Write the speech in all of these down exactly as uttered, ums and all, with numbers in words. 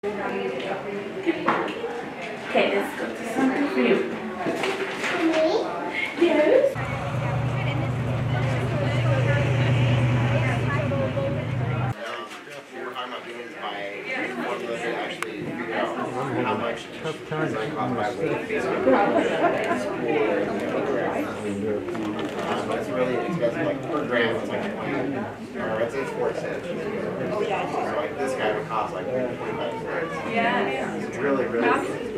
Okay, let's go to something for you. For me? Yes. How much tough time by it's really expensive, like per gram it's like twenty, or it's, it's four cents. So like this guy would cost like twenty-five cents. Yeah. It's really, really expensive.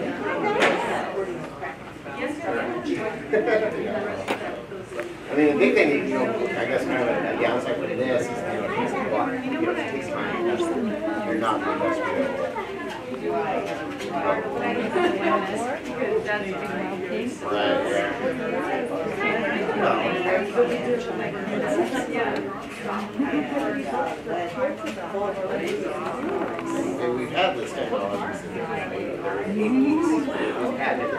I mean, the big thing, you know, I guess kind of a downside for this is, you know, it takes a lot, you know, it takes time. You're not the industrial. Right, yeah. And we've had this technology since the eighties. We've had it in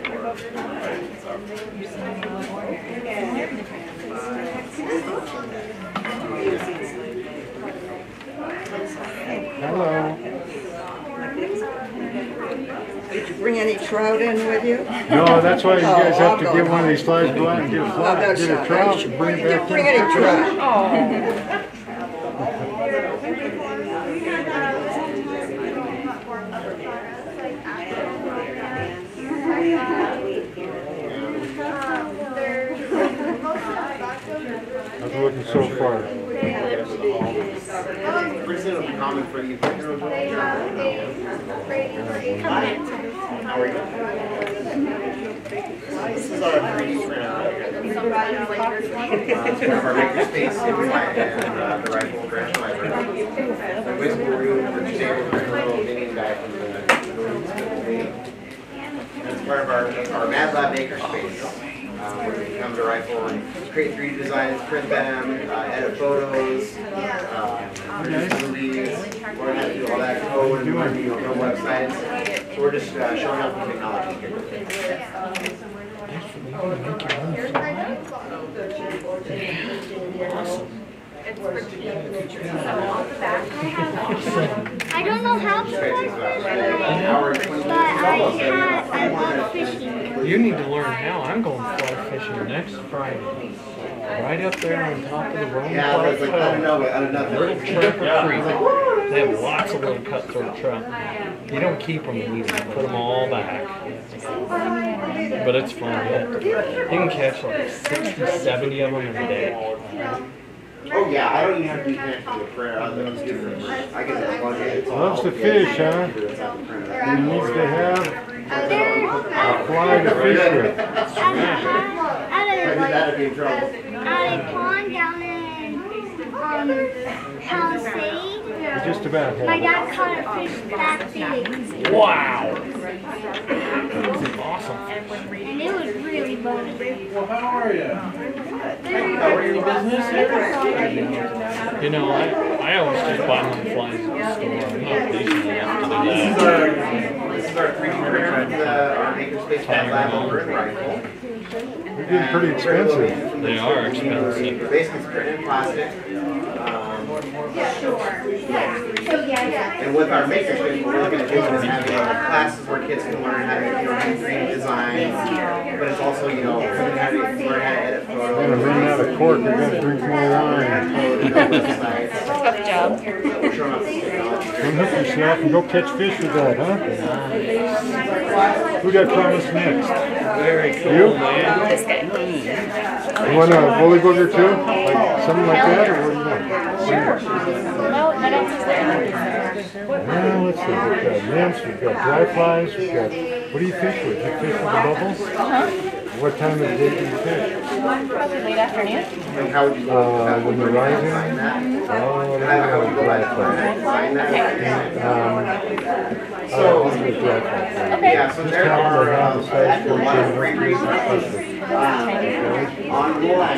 Hello. Did you bring any trout in with you? No, that's why you guys have to give one of these flies, go out and get a fly, Oh, get a trout, and bring it back in. Bring any trout. Oh. How's it looking so far? Comment for you. How are you? This is our three D printer. Our makerspace and uh, the rifle branch library. The whisper room for today, we're a little mini guy from the It's part of our, our Mad Lab makerspace. Um, where we come to rifle and create three D designs, print them, uh, edit photos, uh, produce movies, learn how to do all that code and learn, you know, build websites. So we're just uh, showing off the technology here. Awesome. I don't know how to fly fishing, but I had, I love fishing. You need to learn how. I'm going fly fishing next Friday. Right up there on top of the Rome Yeah, I was like, I don't know, but I don't know. Little Trapper Creek. They have lots of little cutthroat trout. You don't keep them easy. You put them all back. But it's fun. You can catch like sixty, seventy of them in a day. Oh yeah, I don't even have to be connected to the printer. I can just plug it. Loves to fish, huh? He needs to have a fly to fish with. At a pond down in um, Palisade, Just about my have dad caught a fish that big. Wow! Awesome. And it was really funny. Well, how are you? How are your business here? You know, I, I always just buy my flies at the store. I'm not decent enough to do This is that. our, this is our three D printer at the, our makerspace Mad Lab over in Rifle. They're getting pretty expensive. They are expensive. The basement's printed in plastic. Um, and with our makerspace, what we're looking at doing is having classes where kids can learn how to, you know, do three D design, but it's also, you know, learn how to, learn how to edit photos. I'm gonna run out of cork. We're gonna drink more wine. Tough job. Unhook yourself and go catch fish with that, huh? Who got promised next? Very cool, You? man. This guy. You want a woolly booger too? Like something like that, or what do you want? Sure. No, I don't think there. Well, let's see. We've got nymphs, we've got dry flies, we've got. What do you fish with? You fish with the bubbles? Uh-huh. What time of the day do you fish? Probably late afternoon. And how would you Uh, when you're rising? Oh, then How we would you go have about dry design that? Um, So, dry Okay. yeah, so there are uh, actually a lot of great resources uh, online.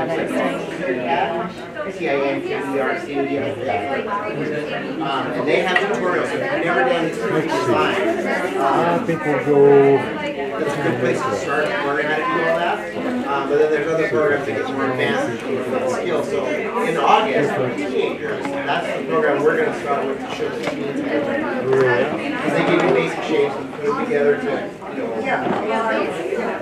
T I N K E R C D S. Um, and they have tutorials. So if you've never done three D design, I um, think we'll go. it's a good place to start to learn how to do all that. Um, Um, but then there's other programs that get more advanced with skills. So in August, for teenagers, that's the program we're going to start with to show the teens how to do. Because they give you basic shapes and put them together to, you know. Yeah.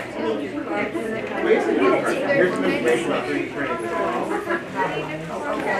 Here's some information about three D printing.